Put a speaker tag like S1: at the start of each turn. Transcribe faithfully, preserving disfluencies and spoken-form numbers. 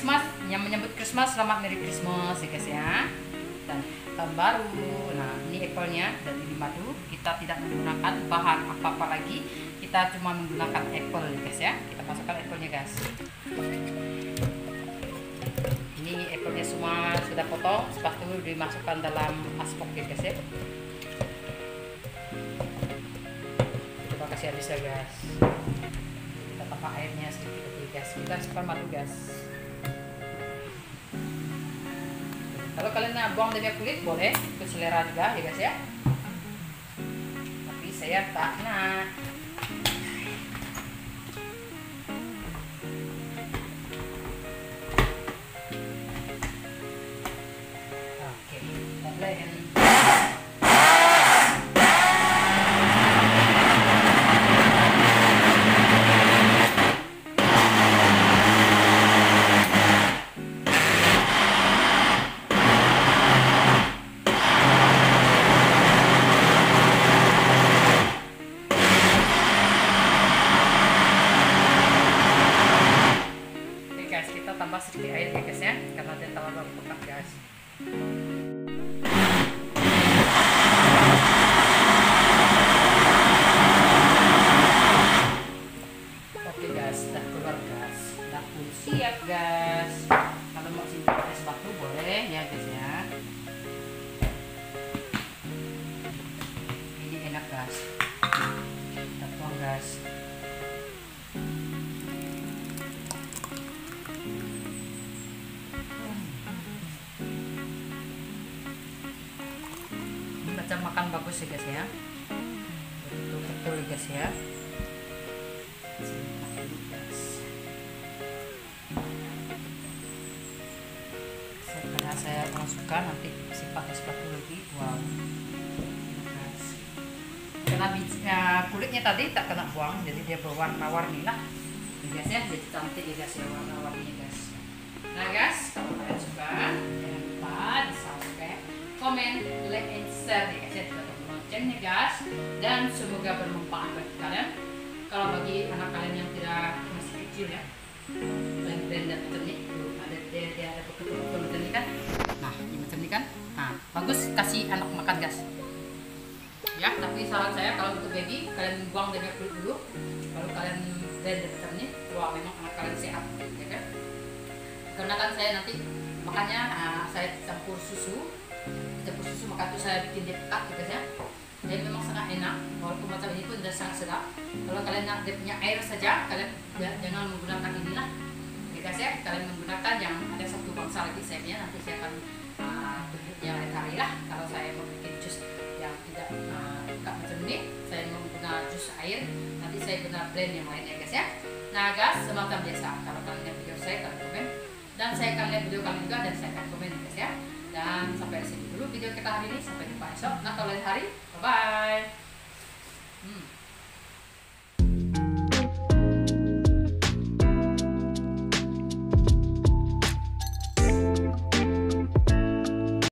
S1: Christmas, yang menyambut Christmas, selamat Merry Christmas ya guys ya. Dan tahun baru. Nah, ini apple-nya dan ini madu. Kita tidak menggunakan bahan apa-apa lagi. Kita cuma menggunakan apple ya guys ya. Kita masukkan apple-nya guys. Ini apple-nya semua sudah potong, setelah itu dimasukkan dalam aspok ya guys ya. Kita kasih habis ya guys. Kita tambah airnya sedikit lagi guys. Kita masukkan madu guys. Kalau kalian nak buang dari kulit boleh, itu selera juga ya guys ya. Tapi saya tak nak. Oke, kita blend. Tambah sedikit air ya guys ya, karena dia terlalu pekat guys. Oke guys, sudah keluar guys, sudah pun siap guys. Kalau mau simpan es batu boleh ya guys ya. Ini enak guys. Kita tuang guys. Macam makan bagus ya guys ya, betul-betul guys ya. Karena saya masukkan nanti simpan es batu lagi. Wow, karena ya, kulitnya tadi tak kena buang, jadi dia berwarna-warni lah ya guys ya, jadi cantik ya guys ya warna-warninya guys. Nah guys, kalau kalian suka jangan lupa di subscribe, komen, like, and share ya guys ya, juga loncengnya guys, dan semoga bermanfaat bagi kalian. Kalau bagi anak kalian yang tidak masih kecil ya, blend-blend dan macam ini, ada dia, dia ada betul-betul macam ini kan, nah ini macam ini kan, nah bagus kasih anak makan guys. Ya, tapi saran saya kalau untuk baby kalian buang dari kulit dulu, baru kalian blend dan macam ini. Wah, memang anak kalian sehat ya kan. Karena kan saya nanti makanya nah, saya campur susu. Campur susu maka itu saya bikin dia pekat gitu ya. Jadi memang sangat enak, walaupun macam ini pun sudah sangat sedap. Kalau kalian nak dia punya air saja, kalian jangan menggunakan inilah ya guys ya. Kalian menggunakan yang ada satu bangsa lagi saya punya, nanti saya akan uh, yang lain hari lah. Kalau saya mau bikin jus yang tidak uh, pekat macam ini, saya mau menggunakan jus air, nanti saya guna blend yang lain ya guys ya. Nah guys, semacam biasa, kalau kalian lihat video saya kalian komen, dan saya akan lihat video kalian juga dan saya akan komen ya guys ya. Dan sampai di sini dulu video kita hari ini, sampai jumpa esok atau lain hari. Bye bye. Hmm.